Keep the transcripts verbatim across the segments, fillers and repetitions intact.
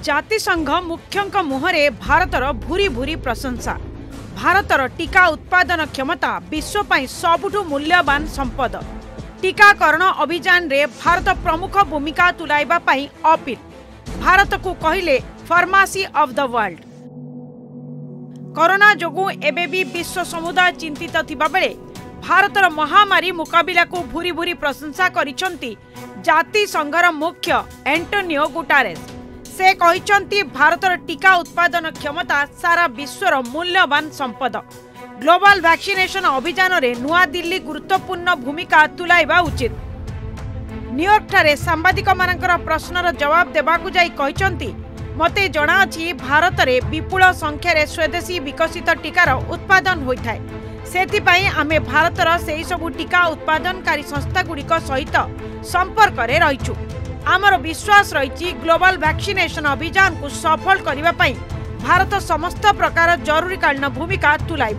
जातिसंघ मुख्यंक मुहरे भारतर भूरी भूरी प्रशंसा। भारतर टीका उत्पादन क्षमता विश्व पाई सबुठु मूल्यवान संपद। टीकाकरण अभियान रे भारत प्रमुख भूमिका तुलाइबा पाई अपील। भारत को कहिले pharmacy of the world. Corona जोगु एबे भी विश्व समुदाय चिंतित थिबा बेले भारतर महामारी मुकाबिला को भूरी भूरी प्रशंसा करिसंती जातिसंघर मुख्य एंटोनियो गुटारेस। से कहिसंती भारतर टीका उत्पादन क्षमता सारा विश्वर मूल्यवान संपद। ग्लोबल वैक्सीनेशन अभियान रे नुआ दिल्ली गुरुत्वपूर्ण भूमिका तुलाइबा उचित। न्यूयॉर्क ठारे सांबादिक मानकर प्रश्नर जवाब देबाकु जाई कहिसंती मते जणा अछि भारत रे विपुल संख्यार स्वदेशी विकसित टीकार उत्पादन होइथाय। सेथिपाई आमे भारतर सेही सबु टीका उत्पादनकारी संस्था गुड़िक सहित संपर्क रे रहिछु। आमर विश्वास रही ग्लोबल वैक्सीनेशन अभियान को सफल करने पाई भारत समस्त प्रकार जरूरीकालीन भूमिका तुलाइब।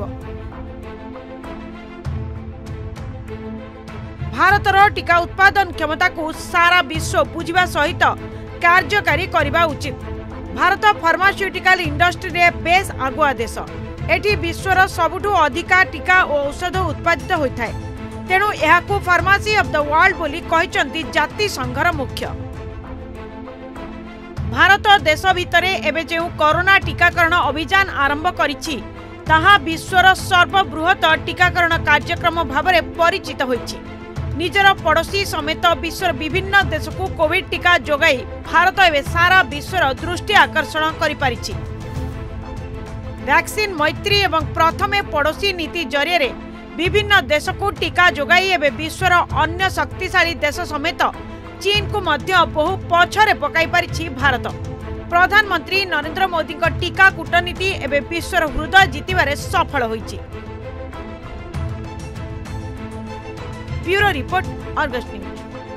भारतर टीका उत्पादन क्षमता को सारा विश्व बुझिबा सहित कार्यकारी करबा उचित। भारत फार्मास्यूटिकल इंडस्ट्री रे बेस आगुआ देश। एठी विश्वर सबुठु अधिका टीका और औषध उत्पादित होइथाय। तेणु यहाकू फार्मेसी ऑफ द वर्ल्ड बोली कहिसंती जातिसंघर मुख्य। भारत देश भितरे एबे जेउ कोरोना टीकाकरण अभियान आरंभ करिछि ताहा विश्वर सर्वबृहत टीकाकरण कार्यक्रम भाबरे परिचित होइछि। निजर पड़ोसी समेत विश्वर विभिन्न देश को कोविड टीका जोगाई भारत एबे सारा विश्वर दृष्टि आकर्षण करि पारिछि। वैक्सीन मैत्री एवं प्रथमे पड़ोसी नीति जरिए विभिन्न देश को टीका जोगाई एवं विश्वर अन्य शक्तिशाली देश समेत चीन को मध्य बहु पछरे पकाई पारिछि भारत। प्रधानमंत्री नरेंद्र मोदी का टीका कूटनीति एवं विश्वर हृदय जीतिबारे सफल होइछि। Bureau report, Argus news.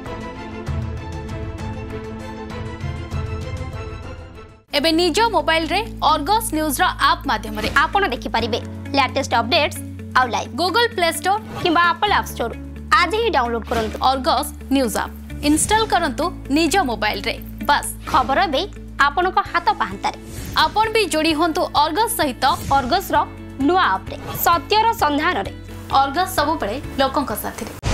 एबे निज मोबाइल रे अर्गस न्यूज रो ऐप माध्यम रे आपण देखि परिबे लेटेस्ट अपडेट्स आउ लाइव गूगल प्ले स्टोर किंबा एप्पल ऐप स्टोर आज ही डाउनलोड करंतु अर्गस न्यूज ऐप इंस्टॉल करंतु निज मोबाइल रे। बस खबर बे आपण को हाथ पाहंतारे आपण भी जोड़ी होंतु अर्गस सहित अर्गस रो नुआ ऐप रे सत्यर संधान रे अर्गस सब बळे लोकन का साथी रे।